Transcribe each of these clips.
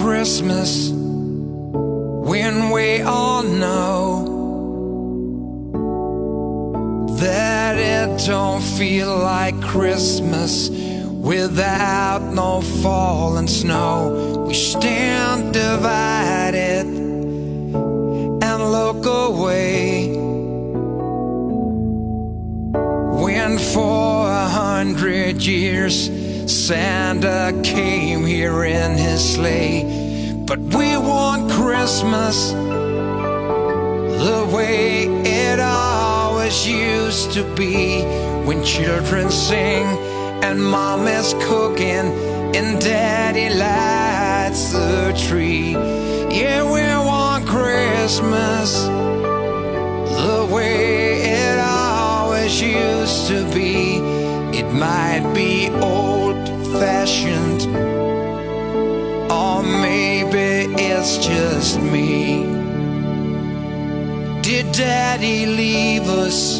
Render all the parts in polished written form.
Christmas when we all know that it don't feel like Christmas without no falling snow? We stand divided and look away when for 100 years Santa came here in his sleigh. But we want Christmas the way it always used to be, when children sing and mom is cooking and daddy lights the tree. Yeah, we want Christmas the way it always used to be. It might be old-fashioned, or maybe it's just me. Did daddy leave us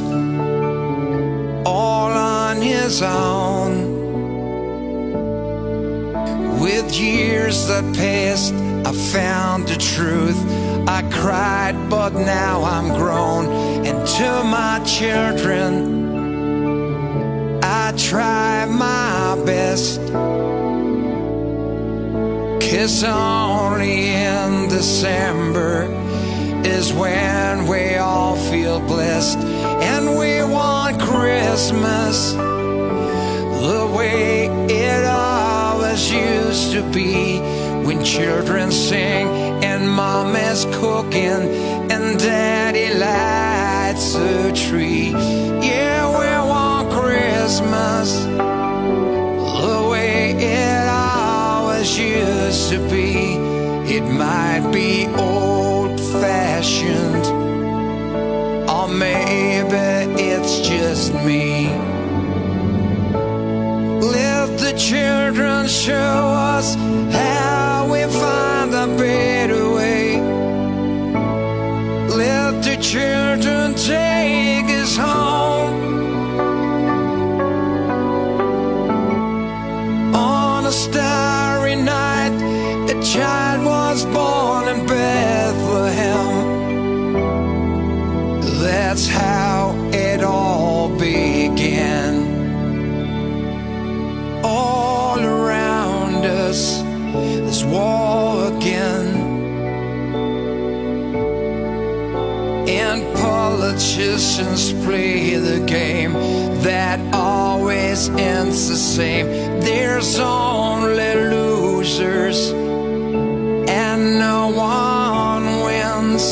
all on his own? With years that passed, I found the truth. I cried, but now I'm grown. And to my children, I try my best, 'cause only in December is when we all feel blessed. And we want Christmas the way it always used to be, when children sing and mom is cooking and daddy lights the tree. Yeah, we want Christmas the way it always used to be. It might be old-fashioned, or maybe it's just me. Let the children show us how we find a better way. Let the children take us home. On a starry night, a child was born in Bethlehem. That's how it all began. All around us, there's war again, and politicians play the game that always ends the same. There's only losers and no one wins.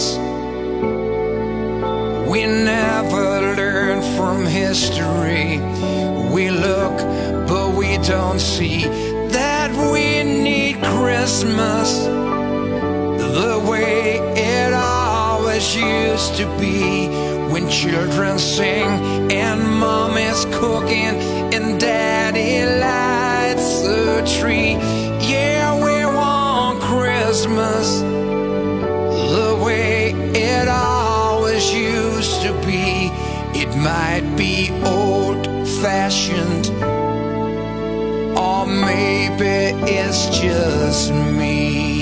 We never learn from history. We look, but we don't see that we need Christmas the way it always used to be, when children sing and mom is cooking and daddy lights the tree. Yeah, we want Christmas the way it always used to be. It might be old-fashioned, or maybe it's just me.